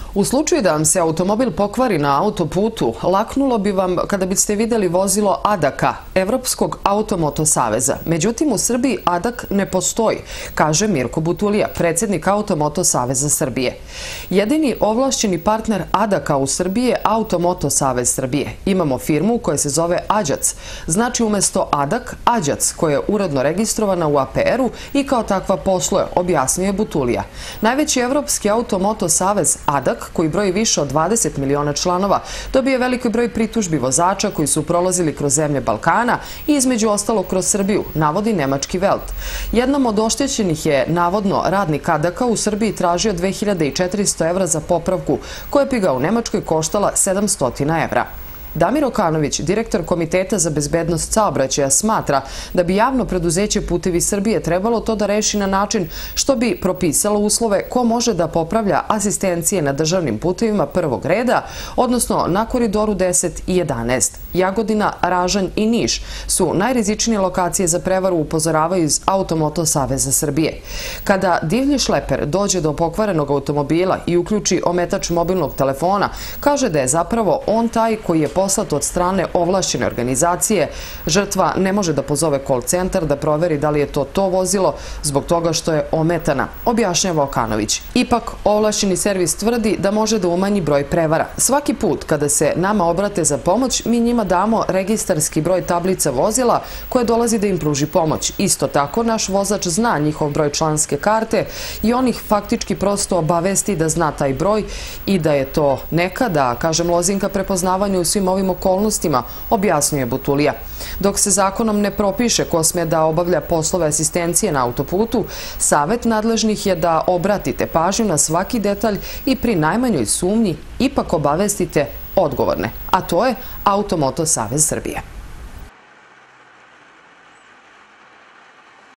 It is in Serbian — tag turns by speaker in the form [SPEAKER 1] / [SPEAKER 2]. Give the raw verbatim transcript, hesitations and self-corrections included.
[SPEAKER 1] U slučaju da vam se automobil pokvari na autoputu, laknulo bi vam kada biste vidjeli vozilo Adaka, Evropskog automoto saveza. Međutim, u Srbiji Adak ne postoji, kaže Mirko Butulija, predsjednik Automoto saveza Srbije. Jedini ovlašćeni partner Adaka u Srbiji je Automoto savez Srbije. Imamo firmu koja se zove Ađac, znači umjesto Adak, Ađac, koja je uredno registrovana u A P R-u i kao takva posluje, objasnio je Butulija. Najveći Evropski Automoto savez Adak, koji broji više od dvadeset miliona članova, dobije veliki broj pritužbi vozača koji su prolazili kroz zemlje Balkana i između ostalo kroz Srbiju, navodi nemački Welt. Jednom od oštećenih je navodno radnik Adaka u Srbiji tražio dve hiljade četiristo evra za popravku, koja bi ga u Nemačkoj koštala sedamsto evra. Damir Okanović, direktor Komiteta za bezbednost saobraćaja, smatra da bi javno preduzeće Putevi Srbije trebalo to da reši na način što bi propisalo uslove ko može da popravlja asistencije na državnim putevima prvog reda, odnosno na koridoru deset i jedanaest. Jagodina, Ražanj i Niš su najrizičnije lokacije za prevaru, upozoravaju iz Automoto saveza Srbije. Kada divlji šleper dođe do pokvarenog automobila i uključi ometač mobilnog telefona, kaže da je zapravo on taj koji je poslat od strane ovlašćene organizacije. Žrtva ne može da pozove call centar da proveri da li je to to vozilo zbog toga što je ometana, objašnjava Okanović. Ipak, ovlašćeni servis tvrdi da može da umanji broj prevara. Svaki put kada se nama obrate za pomoć, mi njima damo registarski broj tablica vozila koje dolazi da im pruži pomoć. Isto tako, naš vozač zna njihov broj članske karte i on ih faktički prosto obavesti da zna taj broj i da je to nekada, kažem, lozinka prepoznavanja u svim ovim okolnostima, objasnjuje Butulija. Dok se zakonom ne propiše ko sme da obavlja poslove asistencije na autoputu, savjet nadležnih je da obratite pažnju na svaki detalj i pri najmanjoj sumnji ipak obavestite odgovorne, a to je Automoto savez Srbije.